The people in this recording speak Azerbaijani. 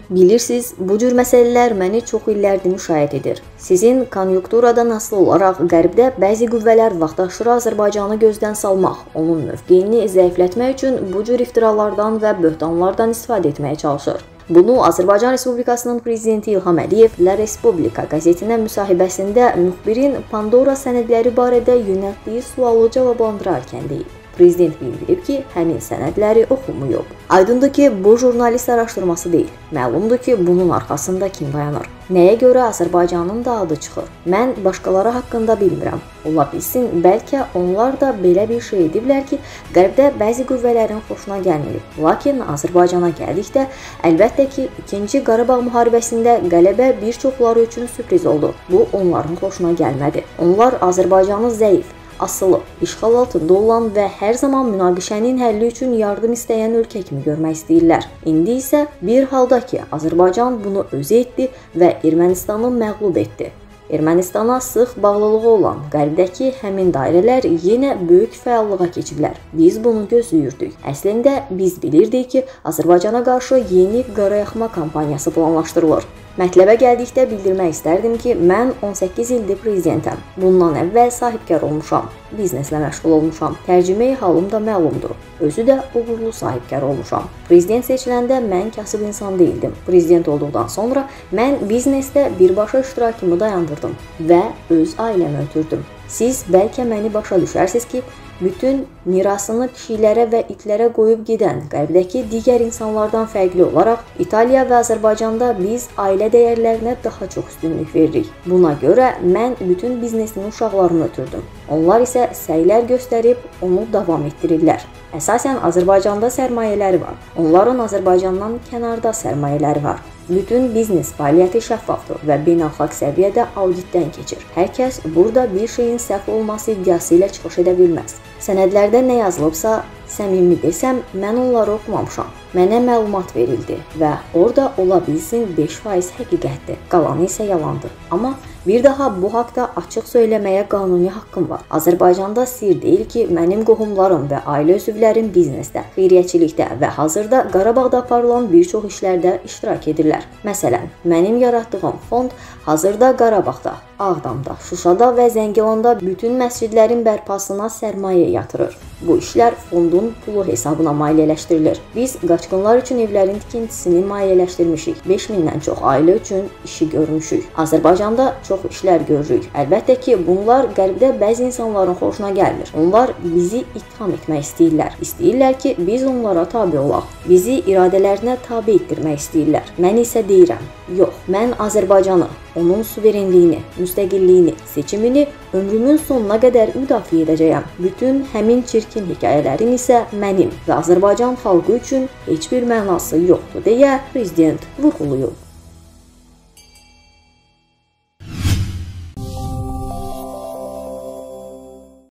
Bilirsiniz, bu cür məsələlər məni çox illərdir müşahidə edir. Sizin konjunkturadan asılı olaraq Qərbdə bəzi qüvvələr vaxtaşırı Azərbaycanı gözdən salmaq, onun mövqeyini zəiflətmək üçün bu cür iftiralardan və böhtanlardan istifadə etməyə çalışır. Bunu Azərbaycan Respublikasının prezidenti İlham Əliyev La Respublika qəzetinə müsahibəsində müxbirin Pandora sənədləri barədə yönəltdiyi sualı cavablandırarkən deyib. Prezident bildirib ki, həmin sənədləri oxumayıb. Aydındır ki, bu jurnalist araşdırması deyil. Məlumdur ki, bunun arxasında kim dayanır. Nəyə görə Azərbaycanın da adı çıxır? Mən başqaları haqqında bilmirəm. Ola bilsin, bəlkə onlar da belə bir şey ediblər ki, Qərbdə bəzi qüvvələrin xoşuna gəlməyib. Lakin Azərbaycana gəldikdə, əlbəttə ki, 2-ci Qarabağ müharibəsində qələbə bir çoxları üçün sürpriz oldu. Bu, onların xoşuna gəlmədi. Onlar Azərbaycanı zəif, asılı, işğal altında olan və hər zaman münaqişənin həlli üçün yardım istəyən ölkə kimi görmək istəyirlər. İndi isə bir halda ki, Azərbaycan bunu özü etdi və Ermənistanı məğlub etdi. Ermənistana sıx bağlılığı olan Qərbdəki həmin dairələr yenə böyük fəallığa keçiblər. Biz bunu gözləyirdik. Əslində, biz bilirdik ki, Azərbaycana qarşı yeni qarayaxma kampaniyası planlaşdırılır. Mətləbə gəldikdə bildirmək istərdim ki, mən 18 ildir prezidentəm. Bundan əvvəl sahibkar olmuşam, bizneslə məşğul olmuşam. Tərcümeyi halım da məlumdur. Özü də uğurlu sahibkar olmuşam. Prezident seçiləndə mən kasıb insan değildim. Prezident olduqdan sonra mən biznesdə birbaşa iştirakımı dayandırdım və öz ailəmi ötürdüm. Siz bəlkə məni başa düşərsiniz ki, bütün mirasını pişiklərə və itlərə qoyub gedən Qərbdəki digər insanlardan fərqli olaraq İtaliya və Azərbaycanda biz ailə dəyərlərinə daha çox üstünlük veririk. Buna görə mən bütün biznesin uşaqlarını ötürdüm. Onlar isə səylər göstərib onu davam etdirirlər. Əsasən Azərbaycanda sərmayələri var. Onların Azərbaycandan kənarda sərmayələri var. Bütün biznes fəaliyyəti şəffafdır və beynəlxalq səviyyədə auditdən keçir. Hər kəs burada bir şeyin səhv olması iddiası ilə çıxış edə bilməz. Sənədlərdə nə yazılıbsa, səmimi desəm, mən onları oxumamışam. Mənə məlumat verildi və orada ola bilsin 5% həqiqətdir, qalanı isə yalandır. Amma bir daha bu haqda açıq söyləməyə qanuni haqqım var. Azərbaycanda sir deyil ki, mənim qohumlarım və ailə üzvlərim biznesdə, xeyriyyəçilikdə və hazırda Qarabağda aparılan bir çox işlərdə iştirak edirlər. Məsələn, mənim yaratdığım fond hazırda Qarabağda, Ağdamda, Şuşada və Zəngilanda bütün məscidlərin bərpasına sərmayə yatırır. Bu işlər fondun pulu hesabına maliyyələşdirilir. Biz qaçqınlar üçün evlərin tikintisini maliyyələşdirmişik. 5000-dən çox ailə üçün işi görmüşük. Azərbaycanda çox işlər görürük. Əlbəttə ki, bunlar Qərbdə bəzi insanların xoşuna gəlmir. Onlar bizi ittiham etmək istəyirlər. İstəyirlər ki, biz onlara tabe olaq. Bizi iradələrinə tabe etdirmək istəyirlər. Mən isə deyirəm, yox, mən Azərbaycanı, onun suverenliyini, müstəqilliyini, seçimini ömrümün sonuna qədər müdafiə edəcəyəm. Bütün həmin çirkin hekayələrin isə mənim və Azərbaycan xalqı üçün heç bir mənası yoxdur, deyə prezident vurğulayıb.